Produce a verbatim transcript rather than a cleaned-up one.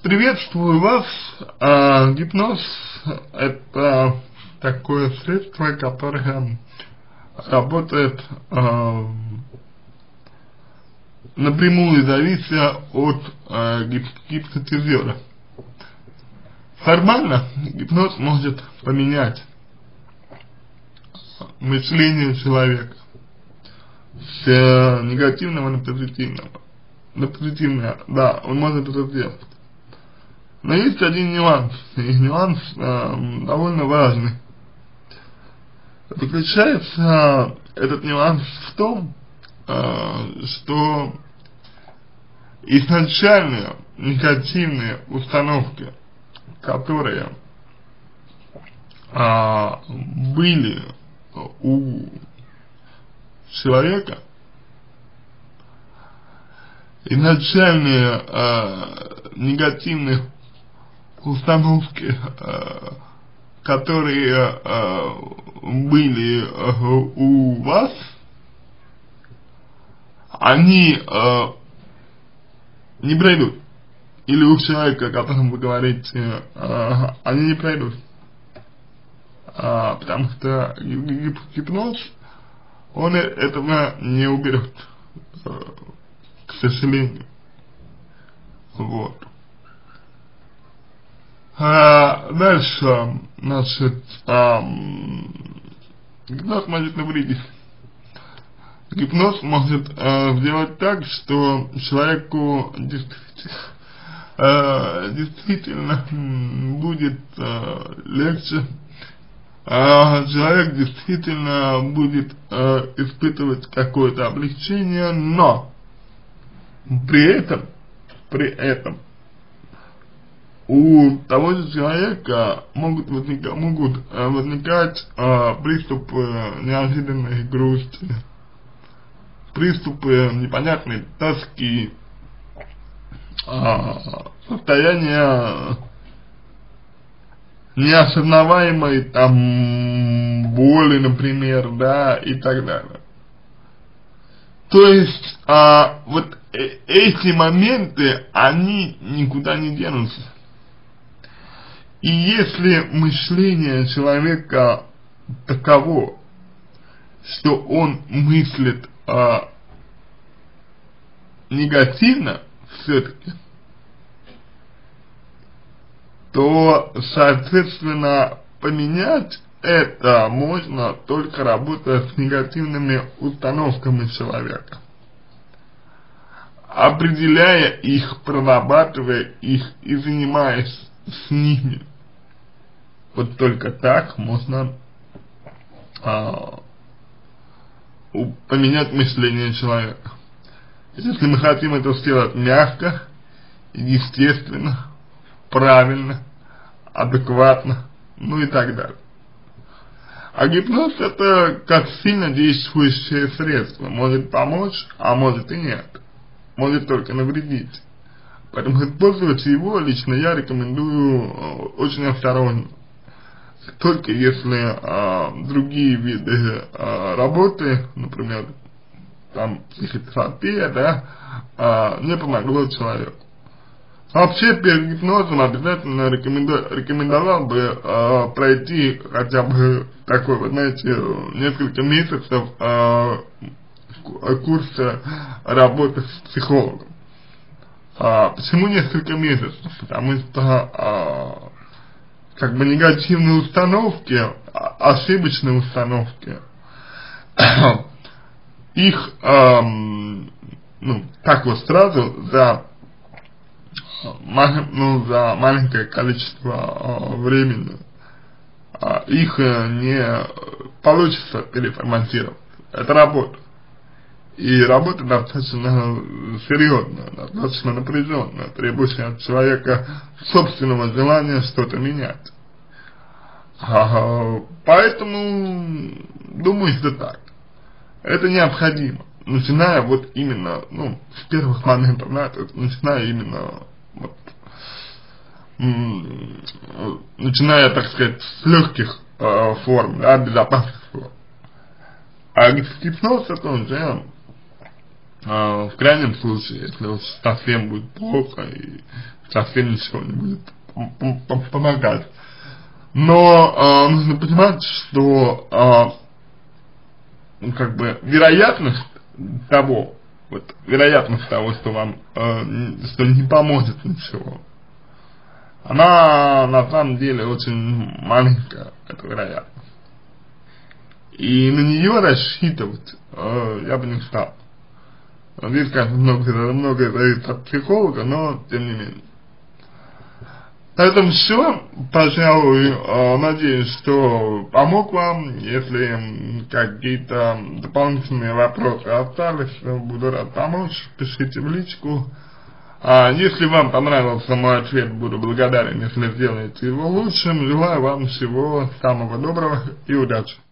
Приветствую вас. А, гипноз – это такое средство, которое работает а, напрямую завися от а, гип гипнотизера. Формально гипноз может поменять мышление человека с негативного на позитивного. На позитивное, да, он может это сделать. Но есть один нюанс, и нюанс э, довольно важный. Заключается этот нюанс в том, э, что изначальные негативные установки, которые э, были у человека, изначальные э, негативные установки, э, которые э, были э, у вас, они э, не пройдут. Или у человека, о котором вы говорите, э, они не пройдут. Э, потому что гип гипноз, он этого не уберет, э, к сожалению. Вот. А, дальше, значит, а, гипноз может навредить. Гипноз может а, сделать так, что человеку действительно, а, действительно будет а, легче, а человек действительно будет а, испытывать какое-то облегчение, но при этом, при этом у того же человека могут возникать, могут э, возникать э, приступы неожиданной грусти, приступы непонятной тоски, э, состояние неосознаваемой там боли, например, да, и так далее. То есть э, вот э эти моменты, они никуда не денутся. И если мышление человека таково, что он мыслит а, негативно все-таки, то, соответственно, поменять это можно только работая с негативными установками человека, определяя их, прорабатывая их и занимаясь с ними. Вот только так можно а, поменять мышление человека. Если мы хотим это сделать мягко, естественно, правильно, адекватно, ну и так далее. А гипноз — это как сильно действующее средство. Может помочь, а может и нет. Может только навредить. Поэтому использовать его лично я рекомендую очень осторожно. Только если а, другие виды а, работы, например, там психотерапия, да, а, не помогло человеку. Вообще перед гипнозом обязательно рекоменду, рекомендовал бы а, пройти хотя бы такой, вот знаете, несколько месяцев а, курса работы с психологом. А, почему несколько месяцев? Потому что а, как бы негативные установки, ошибочные установки, их эм, ну, так вот сразу за, ну, за маленькое количество э, времени э, их э, не получится переформатировать. Это работа. И работа достаточно серьезная, достаточно напряженная, требующая от человека собственного желания что-то менять. А, поэтому, думаю, что так. Это необходимо, начиная вот именно, ну, с первых моментов, да, то есть начиная именно, вот, начиная, так сказать, с легких э, форм, да, безопасных форм. А гипноз — это уже А, в крайнем случае, если уж совсем будет плохо и совсем ничего не будет помогать. Но а, нужно понимать, что а, ну, как бы вероятность того, вот вероятность того, что вам а, что не поможет ничего, она на самом деле очень маленькая, эта вероятность. И на нее рассчитывать э, я бы не стал. Здесь, конечно, много, много зависит от психолога, но тем не менее. На этом все. Пожалуй, э, надеюсь, что помог вам. Если какие-то дополнительные вопросы остались, буду рад помочь. Пишите в личку. А если вам понравился мой ответ, буду благодарен, если сделаете его лучшим. Желаю вам всего самого доброго и удачи.